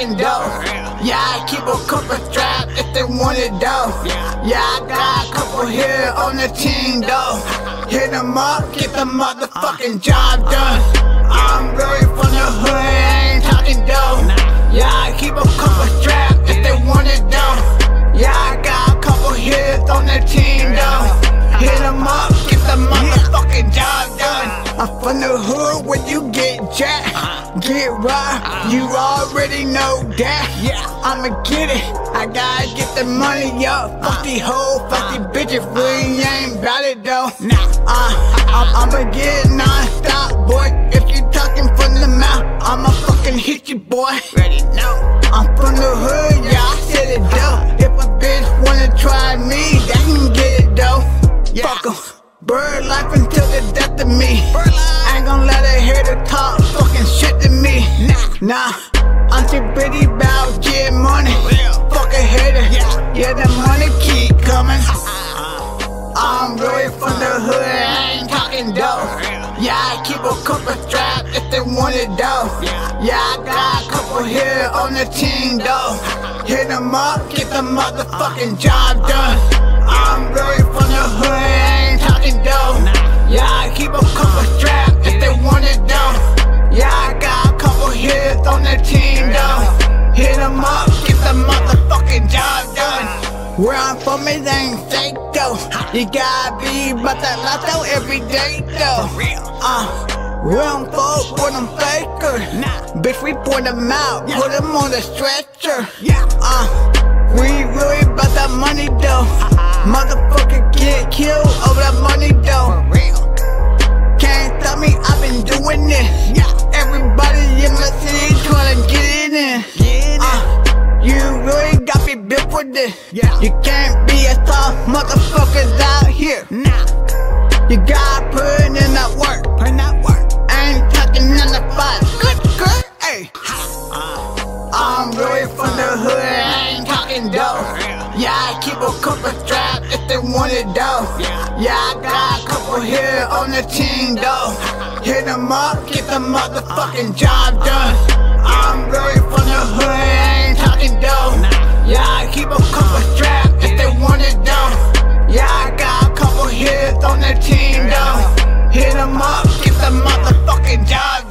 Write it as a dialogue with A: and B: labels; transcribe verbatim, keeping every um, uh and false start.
A: talking dough. Yeah, I keep a couple strapped if they want it though. Yeah, I got a couple here on the team though. Hit them up, get the motherfucking job done. I'm really from the hood, I ain't talking dough. Yeah, I keep a couple strapped if they want it though. Yeah, I got a couple hits on the team though. Hit them up, get the motherfucking job done. I'm from the hood where you get jacked, get right, you already know that. I'ma get it, I gotta get the money up. Fuck these hoes, fuck these bitches, we ain't bout it though. Uh, I'm, I'ma get it non-stop, boy. If you talking from the mouth, I'ma fucking hit you, boy. Ready? No. I'm from the hood, yeah, I said it though. If a bitch wanna try me, they can get it though. Fuck 'em. Bird life until the death of me. I ain't gon' let a hater talk fucking shit to me. Nah, I'm too busy about getting money. Fuck a hater, yeah, the money keep coming. I'm really from the hood, I ain't talking dough. Yeah, I keep a couple strapped if they want it though. Yeah, I got a couple here on the team though. Hit them up, get the motherfucking job done. I'm really from the hood, I ain't talking dough. Yeah, I keep a couple strapped if they want it though. Yeah, I got a couple hits on the team though. Hit them up, get the motherfucking job done. Where I'm from it ain't fake though. You gotta be about that lotto every day though. Uh, we don't fuck with them fakers. Bitch, we point them out, put them on the stretcher. Uh, we really about that money though. Motherfucker get killed over that money though. Can't stop me, I've been doing this. Everybody in the city tryna get it in. Uh, you really got me built for this. You can't be a soft motherfuckers out here. You gotta put in that work. I ain't talking none to five. Good, good, ayy. I'm really from the hood, I ain't talking dough. Yeah, I keep a couple strapped if they want it though. Yeah, I got a couple here on the team though. Hit them up, get the motherfucking job done. I'm really from the hood, I ain't talking dough. Yeah, I keep a couple strapped if they want it though. Yeah, I got a couple hits on the team though. Hit them up, get the motherfucking job